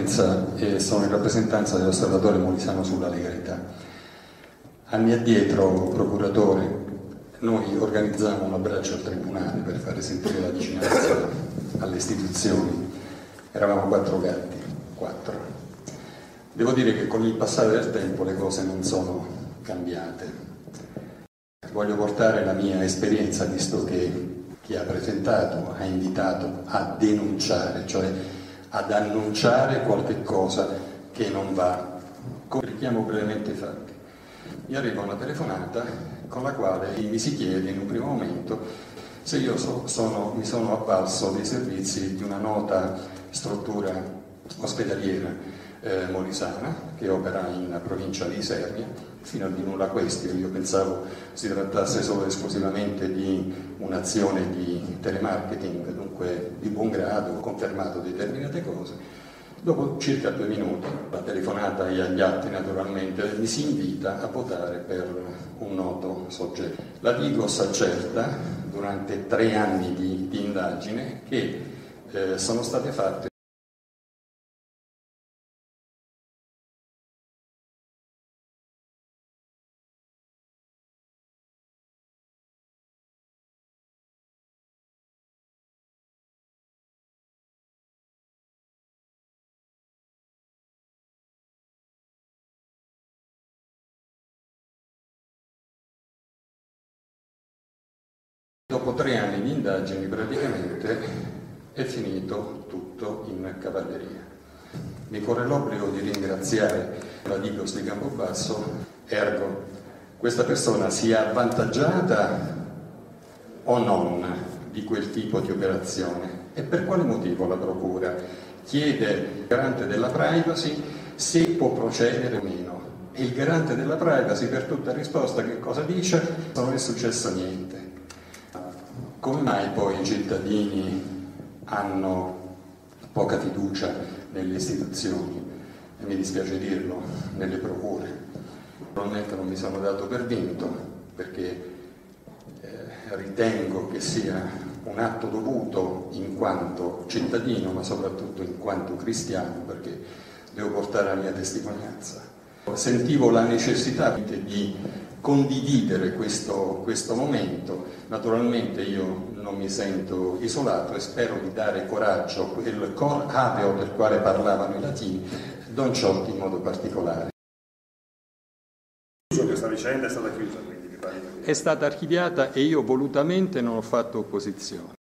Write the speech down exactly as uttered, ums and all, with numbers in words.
Potenza e sono in rappresentanza dell'Osservatorio Molisano sulla legalità. Anni addietro, procuratore, noi organizzavamo un abbraccio al Tribunale per fare sentire la vicinanza alle istituzioni. Eravamo quattro gatti, quattro. Devo dire che con il passare del tempo le cose non sono cambiate. Voglio portare la mia esperienza, visto che chi ha presentato ha invitato a denunciare, cioè ad annunciare qualche cosa che non va. Richiamo brevemente i fatti. Mi arriva una telefonata con la quale mi si chiede in un primo momento se io so, sono, mi sono avvalso dei servizi di una nota struttura ospedaliera eh, molisana che opera in provincia di Isernia, fino a di nulla questione. Io pensavo si trattasse solo e esclusivamente di un'azione di telemarketing, dunque di buon grado, ho confermato determinate cose. Dopo circa due minuti, la telefonata e agli atti naturalmente, mi si invita a votare per un noto soggetto. La Digos accerta, durante tre anni di, di indagine, che eh, sono state fatte Dopo tre anni di indagini praticamente è finito tutto in cavalleria. Mi corre l'obbligo di ringraziare la Digos di Campobasso, ergo questa persona sia avvantaggiata o non di quel tipo di operazione e per quale motivo la Procura chiede al garante della privacy se può procedere o meno. E il garante della privacy per tutta risposta che cosa dice? Non è successo niente. Come mai poi i cittadini hanno poca fiducia nelle istituzioni, e mi dispiace dirlo, nelle procure? Naturalmente non mi sono dato per vinto, perché eh, ritengo che sia un atto dovuto in quanto cittadino, ma soprattutto in quanto cristiano, perché devo portare la mia testimonianza. Sentivo la necessità di condividere questo, questo momento. Naturalmente io non mi sento isolato e spero di dare coraggio, quel cor aveo del quale parlavano i latini, Don Ciotti in modo particolare. Questa vicenda è stata chiusa, quindi mi pare. È stata archiviata e io volutamente non ho fatto opposizione.